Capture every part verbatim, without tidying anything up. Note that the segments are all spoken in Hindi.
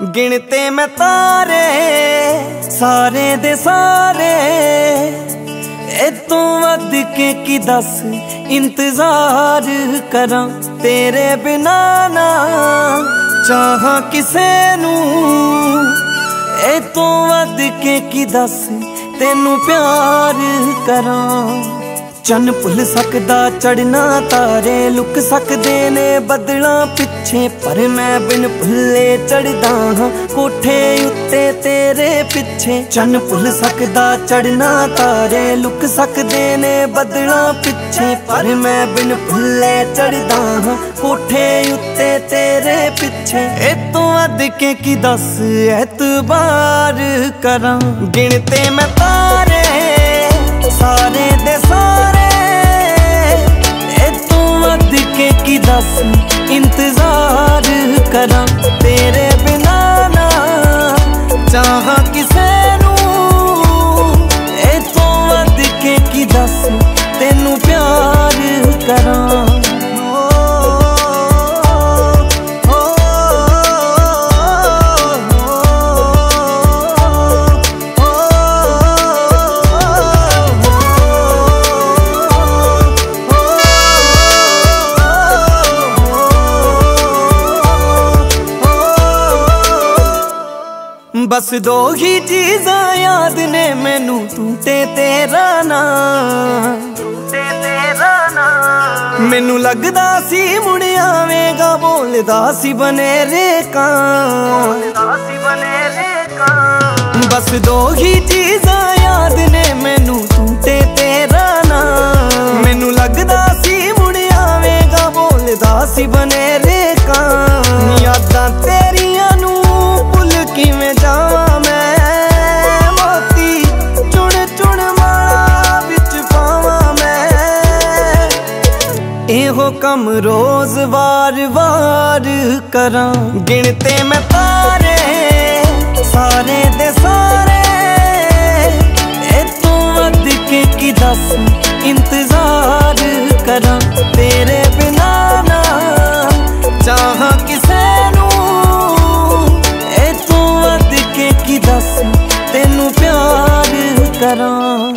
गिनते मैं तारे सारे दे सारे, ए तू वध के की दस इंतजार करा, तेरे बिना ना चाहा किसे नू, ए तू वध के की दस तेनू प्यार करा। चन भुल सकदा चढ़ना तारे, लुक सकदे ने बदलां पिछे, पर मैं बिन भुल्ले चढ़दा हां कोठे उत्ते तेरे पिछे। चन भुल सकदा चढ़ना तारे, लुक सकदे ने बदलां पिछे, पर मैं बिन भुल्ले चढ़दा हां कोठे उत्ते तेरे पिछे। ए तू वध के की दस एतबार करां, गिनते मैं तारे सारे दे सारे, ए तू वध के की दस इंतजार करा, तेरे बिना ना चाहा किसे नू, ए तू वध के की दस तेनू प्यार करा। बस दो ही चीज़ां याद ने मैनू, तू ते तेरा नाम, ते तेरा नाम। मैनू लगदा सी मुड़ आवेगा, बोलदा सी बनेरे कां, बस दो ही चीज़ां याद ने मैनू, तू ते तेरा नाम। मैनू लगदा सी मुड़ आवेगा, बोलदा सी बनेरे कां। यादां तेरियां नू भुल किवें जावां मैं, मोती चुन चुन माला विच पावां मैं। एहो कम रोज वार वार करां, गिनते मैं तारे सारे दे सारे, ए तू वध के की दस इंतजार करां, तेरे बिना ना चाहा किसे नू, ए तू वध के की दस तेनू प्यार करा।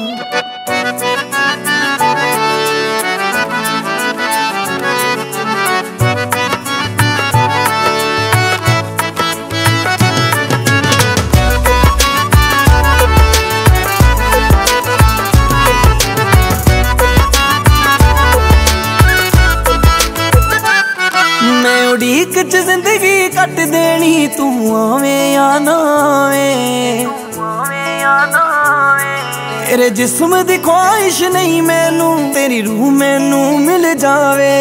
उड़ीक च जिंदगी कट देनी, तू आवे या ना आवे, तेरे जिस्म दी ख्वाहिश नहीं मैनू, तेरी रूह मैनू मिल जावे।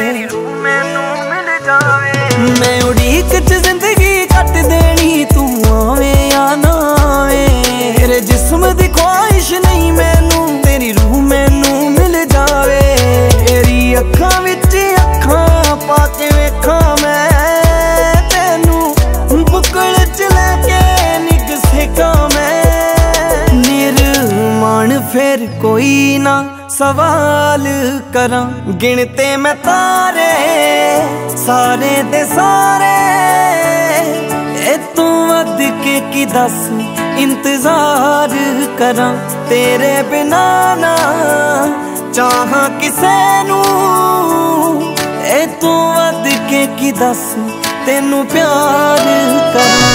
मैं उड़ीक च जिंदगी कट देनी, तू आवे या ना आवे, तेरे जिस्म दी ख्वाहिश नहीं मैनू, तेरी रूह मैनू मिल जावे। तेरी अखां विच अखां पाके वेखां मैं तेनू, बुकल च लैके निग सेकां मैं। निर्माण फिर कोई ना सवाल करां, गिनते मैं तारे सारे दे सारे, ए तू वध के की दस इंतजार करां, तेरे बिना ना चाहा किसे नू, ए तू वध के की दस तेनू प्यार करा।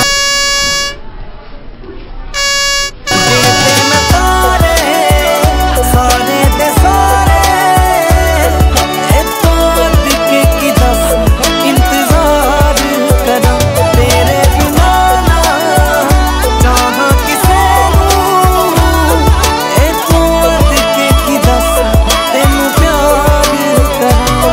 गिनते मैं तारे सारे दे सारे, ए तू वध के की दस इंतजार करा, तेरे बिना ना चाहा किसे नू, ए तू वध के की दस तेनू प्यार करा।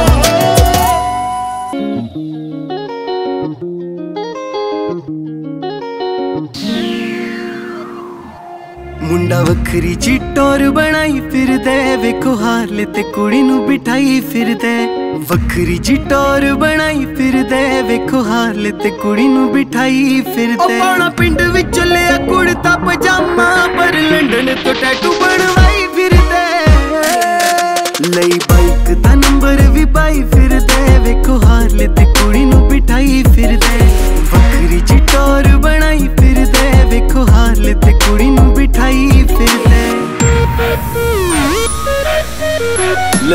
मुंडा वखरी जी टोर बनाई फिरदे, वेखो हारले ते कुड़ी नू बिठाई फिरदे। वखरी जी टोर बनाई फिरदे, वेखो हारले ते कुड़ी नू बिठाई फिरदे। पाना पिंड विच लिया कुड़ता पजामा, पर लंडन तो टैटू बनवाई फिरदे। लई बाइक दा नंबर भी पाई फिरदे, वेखो हारले ते कुड़ी नू बिठाई फिरदे। वखरी जी टोर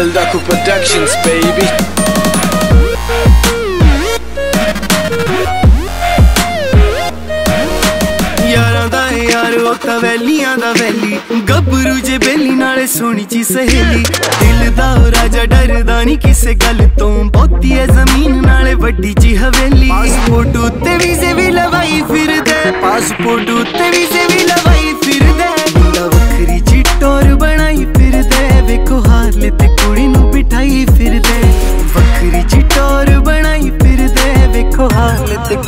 Lil Daku Productions, baby. यारां दा यार ओ तां वैलियां दा वैली, गबरू जे बेली नाले सोहनी ची सहेली। दिल दा राजा डरदा नहीं किसे गल तो, बहुती है जमीन नाले वड्डी ची हवेली। पासपोर्ट उत्ते वीजे भी लवाई फिरदे, पासपोर्ट उत्ते वीजे भी लवाई फिरदे। वखरी ची टोर बनाई फिरदे, वेखो हारले ते कुड़ी नू बिठाई फिरदे। वखरी ची टोर बनाई फिरदे, वेखो हारले ते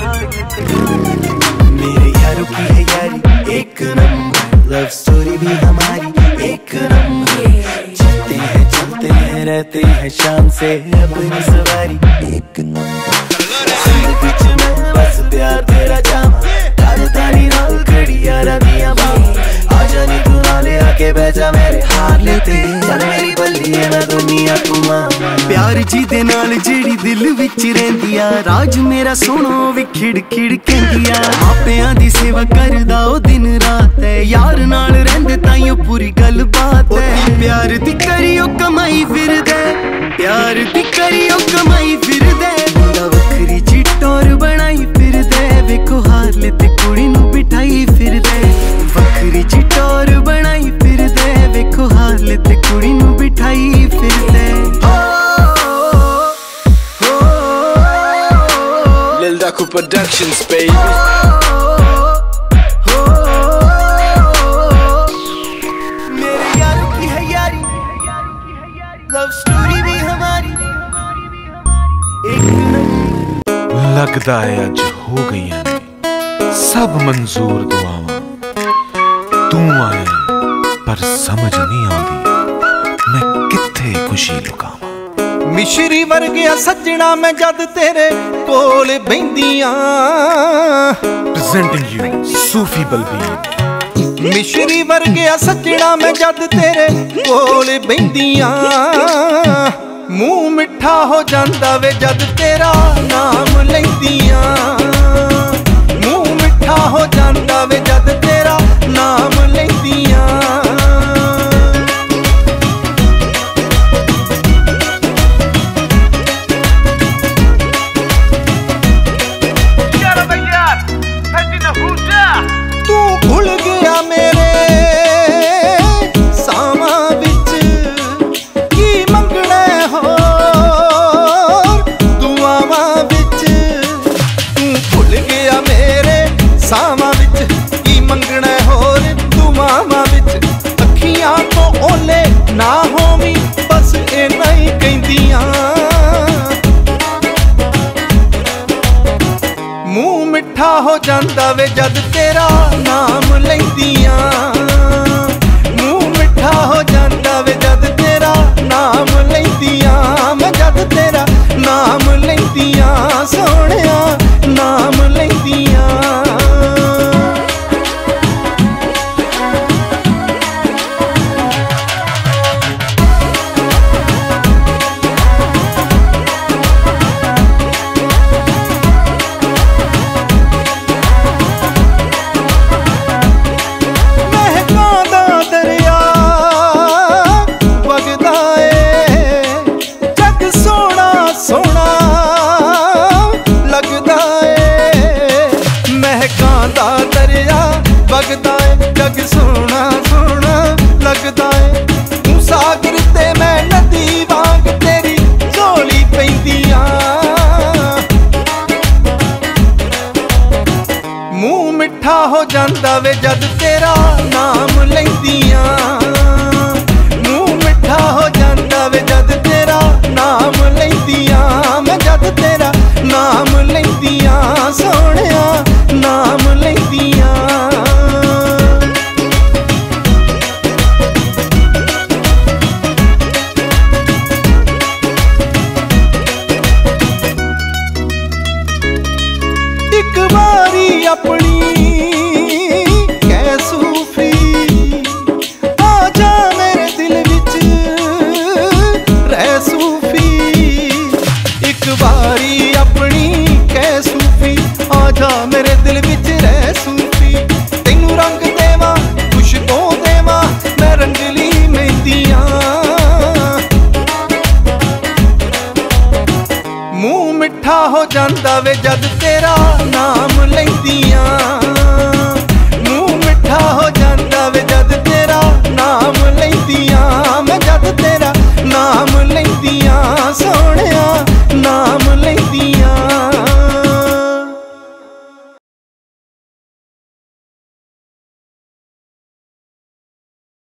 मेरे यारों की है यारी एक नंबर, लव स्टोरी भी हमारी एक नंबर। चलते हैं चलते हैं रहते हैं शाम से अपनी सवारी एक नंबर। जिंदगी च मैं बस प्यार तेरा जामा, तारी नाल खड़ी यारा दिया बामा। आजा नी तू नाले आके बैठा मेरे हार लेते, चल मेरी बल्ली है ना दुनिया तू मामा। प्यार जी दे नाल जेड़ी दिल विच रहिंदी आ, राज मेरा सोनो भी खिड़ खिड़ कहंदी आ। मापियां दी सेवा करदा ओ दिन रात है, यार नाल रहिंदे ताईं पूरी गल बात है। प्यार दी करियो कमाई फिरदे, प्यार दी करियो कमाई फिरदे। वखरी जी टोर बनाई फिरदे, वेखो हार ले ते कुड़ी नू बिठाई फिरदे। वखरी जी टोर बनाई फिरदे, वेखो हार ले ते कुड़ी नू बिठाई फिरदे। Lil Daku Productions, baby. मेरे यारों की है यारी, लव स्टोरी भी हमारी एक नंबर। लगदा है अज हो गई ने सब मंजूर दुआवां, तू आया पर समझ नहीं आती मैं किथे खुशी लुकावां। मिश्री वर्गिया सजना मैं जद तेरे कोल बहिंदियां, प्रेजेंटिंग यू सूफी बलबीर। मिश्री वर्गिया सजना मैं जद तेरे कोल बहिंदियां, मुंह मिठा हो जांदा वे जद तेरा नाम लैंदियां। मुंह मिठा हो जांदा वे जद तेरा नाम लैंदियां। तू भुल गया मेरे सामा विच की मंगना हो दुआवां विच। तू भुल गया मेरे सामा विच की मंगना होर दुआवां विच। अखियां तो ओले ना होवी बस इन्ना ही कहंदियां। मुंह मिठा हो जांदा वे जद तेरा नाम लैंदियां। मुंह मिठा हो जांदा वे जद तेरा नाम लैंदियां। मैं जद तेरा नाम लैंदियां, सोहणिया नाम लैंदियां। लगदा है जग सोना सोना लगदा है। तू सागर ते मैं नदी वांग तेरी झोली पैंदियां। मुंह मिठा हो जांदा वे जद तेरा नाम लैंदियां। मुंह मिठा हो जांदा वे जद तेरा नाम लैंदियां। मैं जद तेरा नाम लैंदियां, सोहणिया नाम लैंदियां। एक बारी अपनी कै सूफी आजा मेरे दिल विच रह सूफी। एक बारी अपनी कै सूफी आजा मेरे दिल विच रह सूफी। तेनू रंग देवा खुशबू देवा मैं रंगली मेहंदियां। वे जद